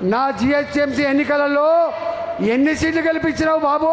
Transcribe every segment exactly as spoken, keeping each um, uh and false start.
నా జిహెచ్ఎంసీ ఎన్నికలలో ఎన్ని సీట్లు గెలిపించినావు బాబు?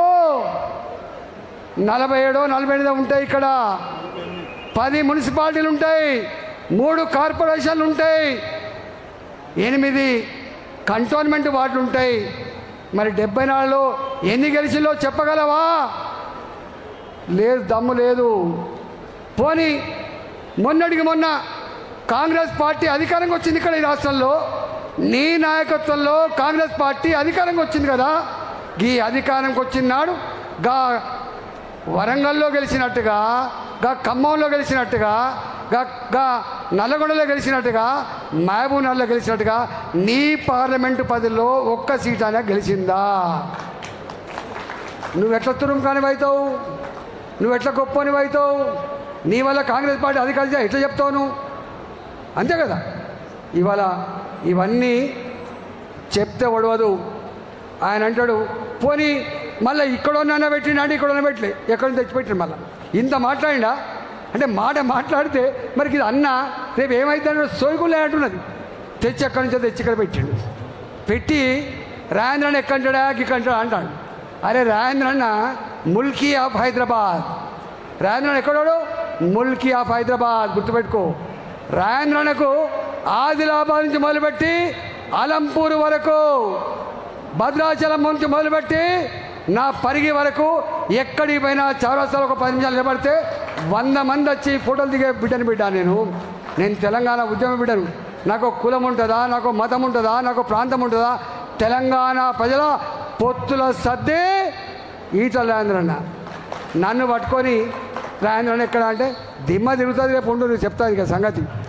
నలభై ఏడో నలభై ఎనిమిదో ఉంటాయి. ఇక్కడ పది మున్సిపాలిటీలు ఉంటాయి, మూడు కార్పొరేషన్లు ఉంటాయి, ఎనిమిది కంటోన్మెంట్ వార్డులు ఉంటాయి. మరి డెబ్బై నాలుగులో ఎన్ని గెలిచిందో చెప్పగలవా? లేదు, దమ్ము లేదు. పోనీ మొన్నటికి మొన్న కాంగ్రెస్ పార్టీ అధికారంగా వచ్చింది ఇక్కడ ఈ రాష్ట్రంలో. నీ నాయకత్వంలో కాంగ్రెస్ పార్టీ అధికారంగా వచ్చింది కదా. ఈ అధికారంకి వచ్చినాడు గా వరంగల్లో గెలిచినట్టుగా, గా ఖమ్మంలో గెలిచినట్టుగా, గా గా నల్లగొండలో గెలిచినట్టుగా, మహబూబ్ నగర్లో గెలిచినట్టుగా నీ పార్లమెంటు పదవిలో ఒక్క సీట్ అయినా గెలిచిందా? నువ్వు ఎట్లా తురుంకాని అవుతావు? నువ్వు ఎట్లా గొప్పని అవుతావు? నీ వల్ల కాంగ్రెస్ పార్టీ అధికారం ఎట్లా చెప్తావు నువ్వు? అంతే కదా. ఇవాళ ఇవన్నీ చెప్తే ఒడవదు. ఆయన అంటాడు, పోనీ మళ్ళీ ఇక్కడన్నా పెట్టినాడు, ఇక్కడన్నా పెట్టలే, ఎక్కడ తెచ్చిపెట్టిన మళ్ళీ ఇంత మాట్లాడిండా అంటే మాట మాట్లాడితే మరి ఇది అన్న రేపు ఏమైతే సోయకులే అంటున్నది. తెచ్చి ఎక్కడి నుంచో తెచ్చి ఇక్కడ పెట్టిండు. పెట్టి రాజేంద్రన్న ఎక్కంటాడా ఇక్కంటాడా అంటాడు. అరే రాజేంద్రన్న ముల్కీ ఆఫ్ హైదరాబాద్. రాజేంద్రన్న ఎక్కడాడు? ముల్కీ ఆఫ్ హైదరాబాద్. గుర్తుపెట్టుకో. రాజేంద్రన్నకు ఆదిలాబాద్ నుంచి మొదలుపెట్టి అలంపూర్ వరకు, భద్రాచలం నుంచి మొదలుపెట్టి నా పరిగి వరకు ఎక్కడికి పోయినా చౌరస్తాలో ఒక పది నిమిషాలు నిలబడితే వంద మంది వచ్చి ఫోటోలు దిగే బిడ్డని బిడ్డ. నేను నేను తెలంగాణ ఉద్యమ బిడ్డను. నాకు కులం ఉంటుందా, నాకు మతం ఉంటుందా, నాకు ప్రాంతం ఉంటుందా? తెలంగాణ ప్రజల పొత్తుల సర్దే ఈటల రాజేంద్రన్న. నన్ను పట్టుకొని రాజేంద్రన్న ఎక్కడ అంటే దిమ్మ తిరుగుతుంది, రేపు ఉండు చెప్తాను ఇక సంగతి.